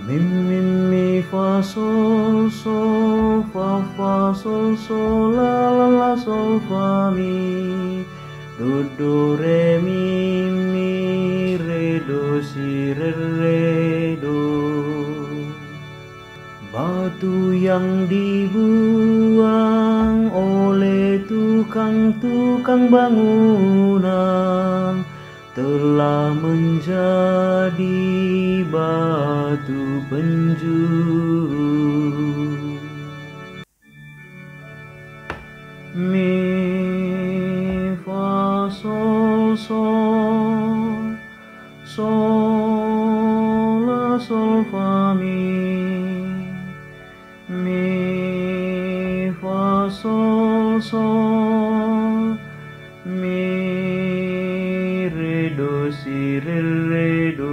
Mi mi mi fa sol sol sol la la la sol fa mi do re mi re do si re do. Batu yang dibuang oleh tukang bangunan telah menjadi batu penjuru. Mi fa sol sol la sol fa mi fa sol mi re do si re do.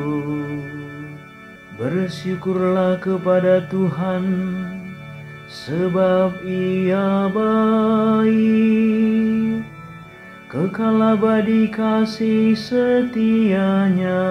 Bersyukurlah kepada Tuhan sebab Ia baik, kekal abadi kasih setianya.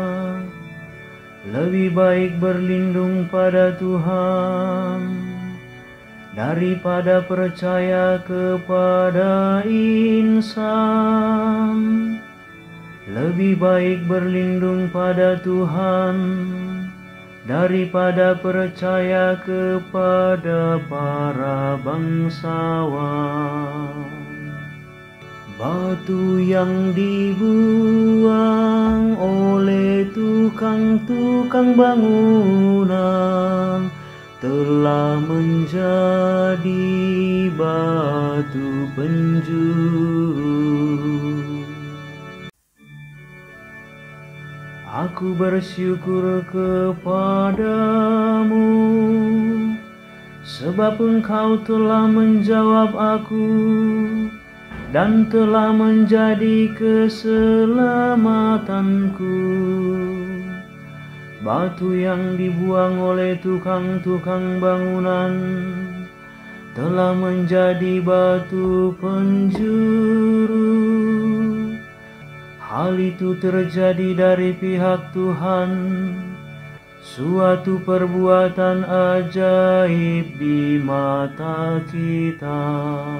Lebih baik berlindung pada Tuhan daripada percaya kepada insan. Lebih baik berlindung pada Tuhan daripada percaya kepada para bangsawan. Batu yang dibuang oleh tukang bangunan telah menjadi batu penjuru. Aku bersyukur kepadamu sebab Engkau telah menjawab aku dan telah menjadi keselamatanku. Batu yang dibuang oleh tukang bangunan telah menjadi batu penjuru. Hal itu terjadi dari pihak Tuhan, suatu perbuatan ajaib di mata kita.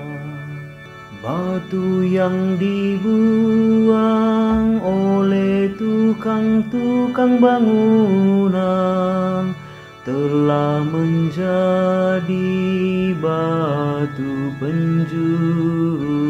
Batu yang dibuang oleh tukang bangunan telah menjadi batu penjuru.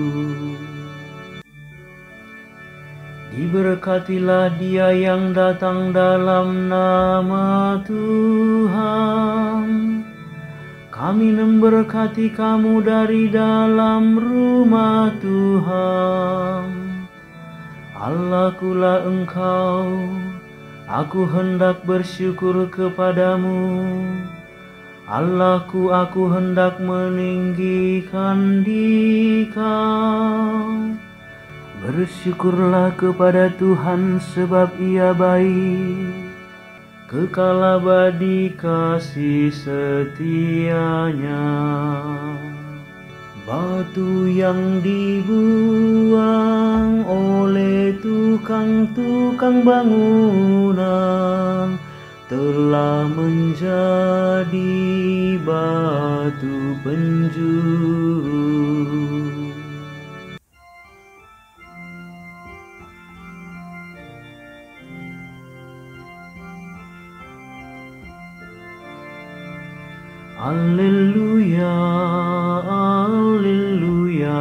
Diberkatilah Dia yang datang dalam nama Tuhan. Kami memberkati kamu dari dalam rumah Tuhan. Allahkulah Engkau, aku hendak bersyukur kepadamu. Allahku, aku hendak meninggikan Dikau. Bersyukurlah kepada Tuhan sebab Ia baik, kekal abadi kasih setianya. Batu yang dibuang oleh tukang bangunan telah menjadi batu penjuru. Alleluia, alleluia,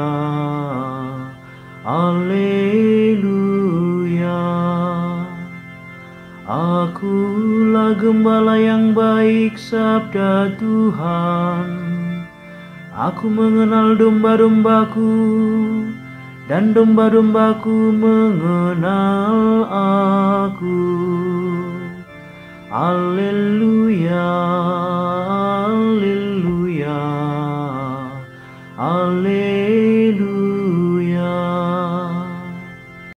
alleluia. Akulah gembala yang baik, sabda Tuhan. Aku mengenal domba-dombaku, dan domba-dombaku mengenal aku. Alleluia.